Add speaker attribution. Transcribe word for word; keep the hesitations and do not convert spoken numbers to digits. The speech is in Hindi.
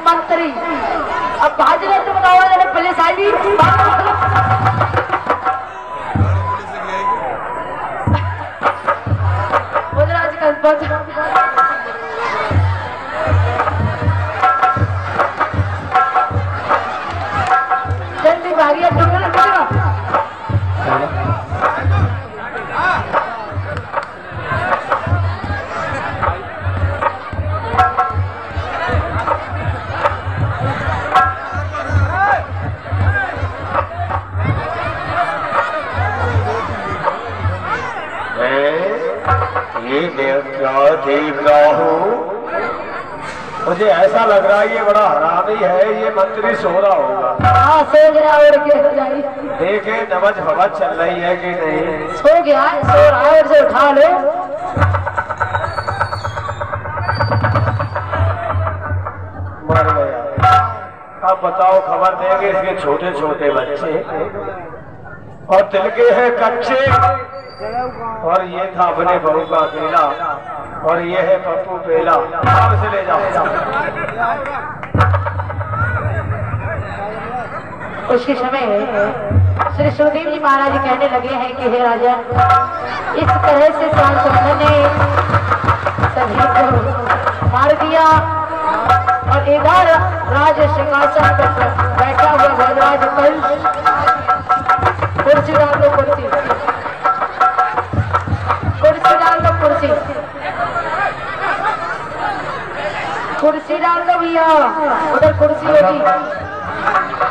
Speaker 1: मंत्री। अब भाजने तो बताओ जरा पुलिस आई जल्दी भागिया टुकड़ा टुकड़ा
Speaker 2: क्या देख रहा हूँ? मुझे ऐसा लग रहा है ये बड़ा हरामी है, ये मंत्री सो रहा होगा।
Speaker 1: हाँ सो गया और क्या
Speaker 2: देखे नमज भवज चल रही है कि नहीं?
Speaker 1: सो गया सो रहा है, से उठा लो।
Speaker 2: मर गया। अब बताओ खबर देंगे इसके छोटे छोटे बच्चे और दिल के हैं कच्चे। और ये था अपने बहू का अकेला और ये है पप्पू पेला। अब से ले जाओ।
Speaker 1: उसके समय श्री सुखदेव जी महाराज जी कहने लगे हैं कि हे राजा, इस तरह से सांसद ने सभी को मार दिया और इधर राज सिंहासन पर बैठा हुआ भोजराज कल कुर्सी डाल दो, कुर्सी कुर्सी डाल दो, कुर्सी कुर्सी डाल दो भैया, उधर कुर्सी होगी।